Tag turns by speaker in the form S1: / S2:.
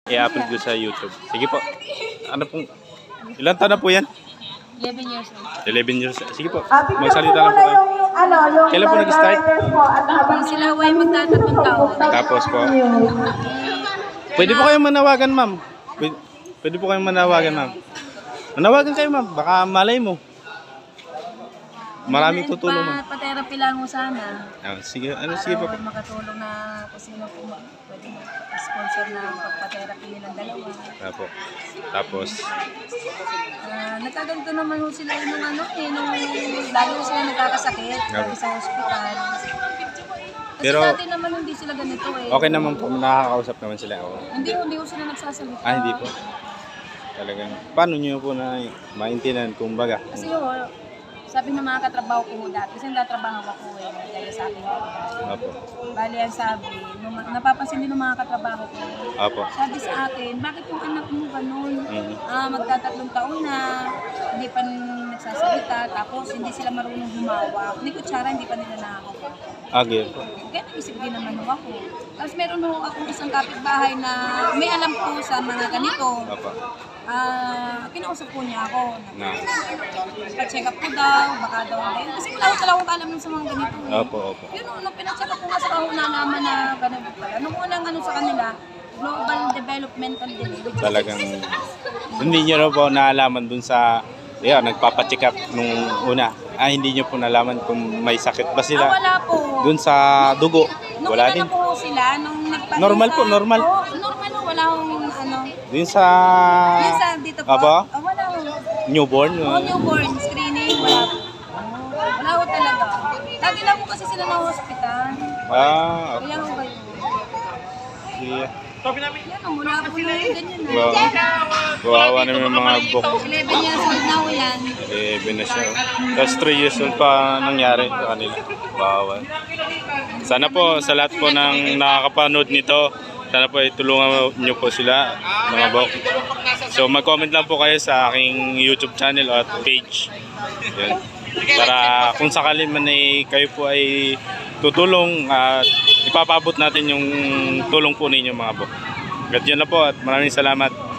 S1: I-upload ko sa YouTube. Sige po. Ano pong, ilan taon na po yan?
S2: 11 years old.
S1: 11 years. Sige po. Magsalita lang po kayo. Kailan po nag-start?
S2: Sila way magtatatong taon.
S1: Tapos po. Pwede po kayong manawagan, ma'am. Pwede po kayong manawagan, ma'am. Manawagan kayo, ma'am. Baka malay mo. Maraming tutulong, ma'am.
S2: Pa-therapy lang mo sana.
S1: Sige, sige po.
S2: Makatulong na kung sino po pwede sponsor na pagpa-therapy nilang dalawa.
S1: Tapos.
S2: Nagkaganto naman ho sila nung nung lalo sila nagkakasakit sa hospital. Kasi
S1: Pero,
S2: dati naman hindi sila ganito eh.
S1: Okay naman po, nakakausap naman sila.
S2: Hindi ho sila nagsasalita.
S1: Hindi po. Talagang, paano nyo po na maintindihan kumbaga?
S2: Kasi sabi ng mga katrabaho ko dati, kasi nagtatrabaho ako kaya sa akin.
S1: Opo.
S2: Bali ang sabi, napapansin din ng mga katrabaho ko.
S1: Opo.
S2: Sabi sa akin, bakit yung anak mo ganun? Magtatatlong taon na, hindi pa nagsasalita, tapos hindi sila marunong humawak. Ni kutsara, hindi pa nila nakakawa.
S1: Okay.
S2: Kaya nag-isip din naman ako. Tapos meron akong isang kapitbahay na may alam po sa mga ganito.
S1: Opo.
S2: Kinausap po niya ako. Pa-check up ko daw, baka daw ngayon. Kasi wala akong alam sa mga ganito.
S1: Opo.
S2: Yun, nung pina-check up ko nga sa kahuna naman na ganun pala. Nung unang sa kanila, Global Developmental Delivery.
S1: Talagang, hindi nyo na po naalaman dun sa, nagpapacheck up nung una. Hindi nyo po nalaman kung may sakit ba sila.
S2: Wala po.
S1: Dun sa dugo. Wala din.
S2: Nung po sila, nung
S1: Normal po, normal.
S2: Normal po, wala akong
S1: Dun sa...
S2: dito po.
S1: Aba?
S2: Wala akong.
S1: Newborn?
S2: Newborn screening, wala po. Wala ko talaga. Lagi lang po kasi sila ng hospital.
S1: Okay.
S2: Kaya ko kayo.
S1: Yeah.
S2: Yan, mula po na ganyan na.
S1: Kawawa naman yung mga book.
S2: 11 years old na ho yan.
S1: 11 na siya. Tapos 3 years old pa nangyari sa kanila. Kawawa. Sana po sa lahat po ng nakakapanood nito, sana po itulungan niyo po sila, mga bok. So mag-comment lang po kayo sa aking YouTube channel at page. Yan. Para kung sakali man kayo po ay tutulong at ipapabot natin yung tulong po ninyo, mga bok. At yan na po at maraming salamat.